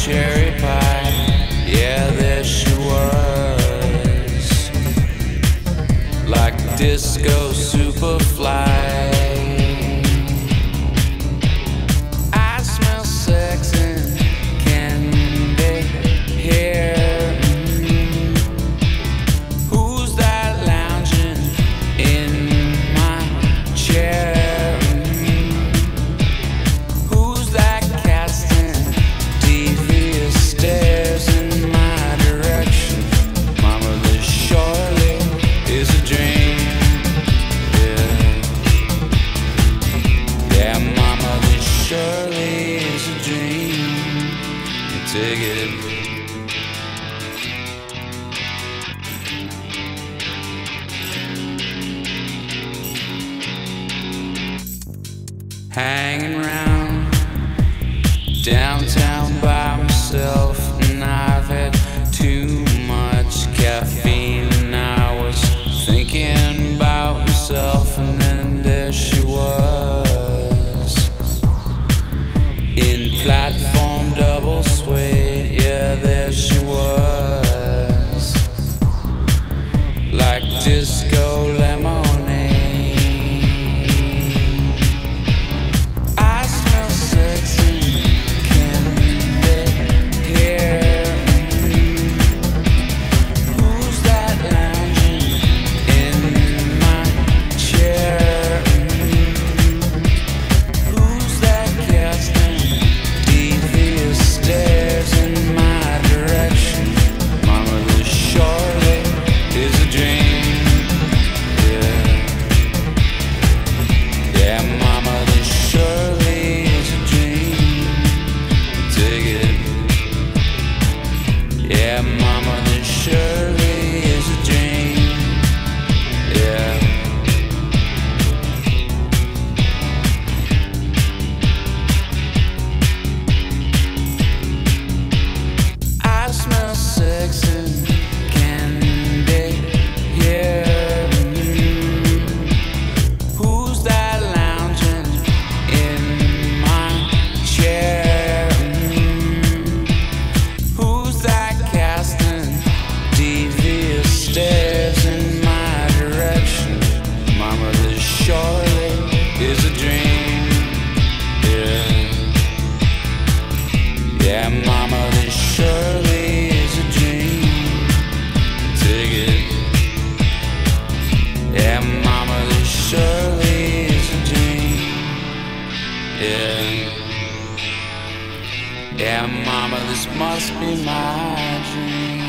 cherry pie. Yeah, there she was, like disco superfly. I smell sex and candy here. Who's that lounging in my chair? Who's that casting devious stares in my direction? Mama, this surely is a dream. Yeah, mama, this surely is a dream. Take it. Hanging around downtown by myself, and I've had too much caffeine, and I was thinking about myself, and then there she was, in platform double suede. Yeah, there she was, like disco lemonade. I smell sex and candy here. Who's that lounging in my chair? Who's that casting devious stares in my direction? Mama, this surely is a dream. Yeah, mama, this surely is a dream. Take it. Yeah, mama, this surely is a dream. Yeah. I smell sex and candy here. Who's that lounging in my chair? Who's that casting devious stares in my direction? Mama, this surely is a dream. Yeah, mama, this surely is a dream. Take it. Yeah, mama, this surely is a dream. Yeah, mama, this must be my dream.